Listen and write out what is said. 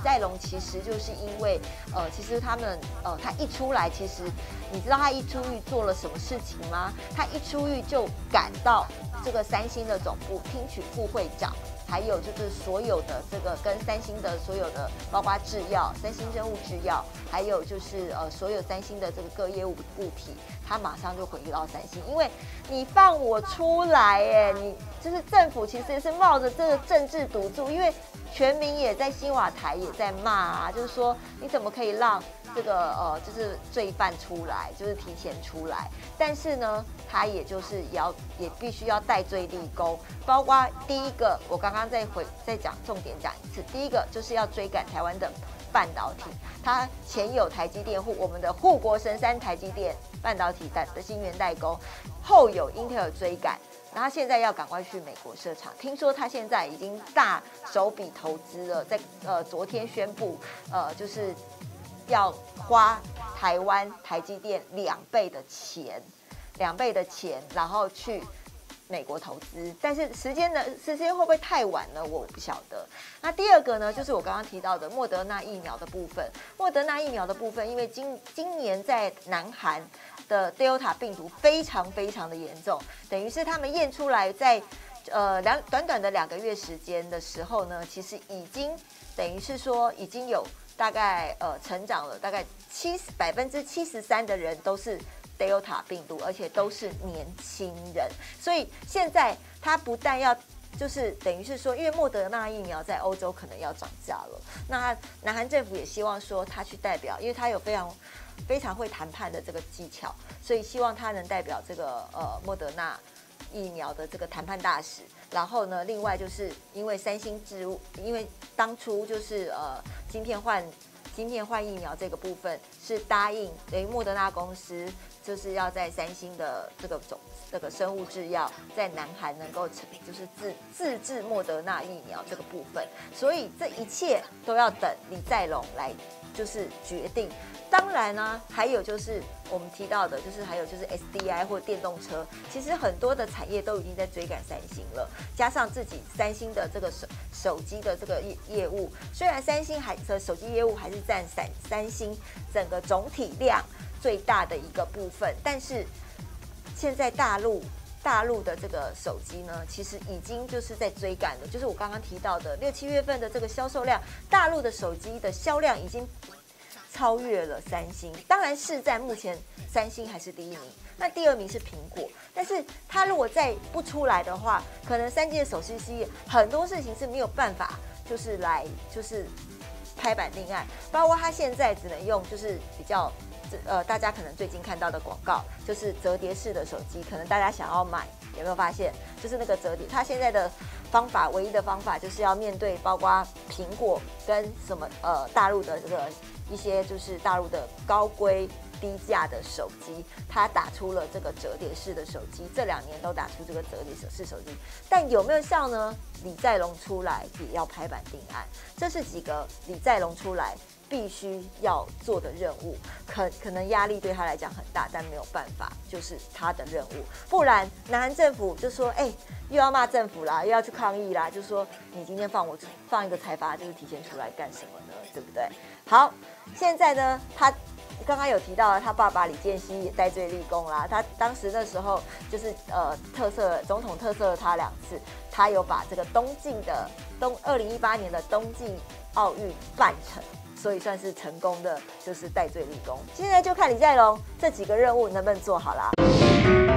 在镕其实就是因为其实他一出来，其实你知道他一出狱做了什么事情吗？他一出狱就赶到这个三星的总部听取副会长。还有就是所有的这个跟三星的所有的，包括制药、三星生物制药，还有就是所有三星的这个各业务部体，他马上就回到三星，因为你放我出来，你就是政府其实是冒着这个政治赌注，因为全民也在新瓦台也在骂啊，就是说你怎么可以让这个就是罪犯出来，就是提前出来，但是呢，他也就是也必须要戴罪立功，包括第一个，我刚刚再讲重点讲一次，第一个就是要追赶台湾的半导体，它前有台积电我们的护国神山台积电半导体的晶圆代工，后有英特尔追赶。然后现在要赶快去美国设厂，听说他现在已经大手笔投资了，在昨天宣布，就是要花台湾台积电2倍的钱，然后去美国投资，但是时间会不会太晚呢？我不晓得。那第二个呢，就是我刚刚提到的莫德纳疫苗的部分。莫德纳疫苗的部分，因为今年在南韩的 Delta 病毒非常非常的严重，等于是他们验出来在短短的2个月时间的时候呢，其实已经等于是说已经有大概成长了大概73%的人都是Delta 病毒，而且都是年轻人，所以现在它不但要就是等于是说，因为莫德纳疫苗在欧洲可能要涨价了，那南韩政府也希望说他去代表，因为他有非常会谈判的这个技巧，所以希望他能代表这个莫德纳疫苗的这个谈判大使。然后呢，另外就是因为三星置物，因为当初就是晶片换疫苗这个部分是答应等于莫德纳公司就是要在三星的这个生物制药在南韩能够就是自制莫德纳疫苗这个部分，所以这一切都要等李在镕来就是决定。当然呢，还有就是我们提到的，就是还有就是 SDI 或电动车，其实很多的产业都已经在追赶三星了，加上自己三星的这个手机的这个业务，虽然三星的手机业务还是占三星整个总体量最大的一个部分，但是现在大陆的这个手机呢，其实已经就是在追赶了，就是我刚刚提到的6、7月份的这个销售量，大陆的手机的销量已经超越了三星，当然市占目前三星还是第1名，那第2名是苹果。但是它如果再不出来的话，可能3G的手机系列很多事情是没有办法，就是拍板定案，包括它现在只能用就是比较大家可能最近看到的广告，就是折叠式的手机，可能大家想要买，有没有发现？就是那个折叠，它现在的唯一的方法就是要面对包括苹果跟什么大陆的这个一些就是大陆的高规低价的手机，它打出了这个折叠式的手机，这2年都打出这个折叠式手机，但有没有效呢？李在镕出来也要拍板定案，这是几个李在镕出来必须要做的任务，可能压力对他来讲很大，但没有办法，就是他的任务。不然南韩政府就说，又要骂政府啦，又要去抗议啦，就说你今天放一个财阀，就是提前出来干什么呢？对不对？好，现在呢，他刚刚有提到了，他爸爸李健熙也戴罪立功啦。他当时那时候就是总统特赦了他2次，他有把这个2018年的东京奥运办成，所以算是成功的，就是戴罪立功。现在就看李在镕这几个任务能不能做好啦。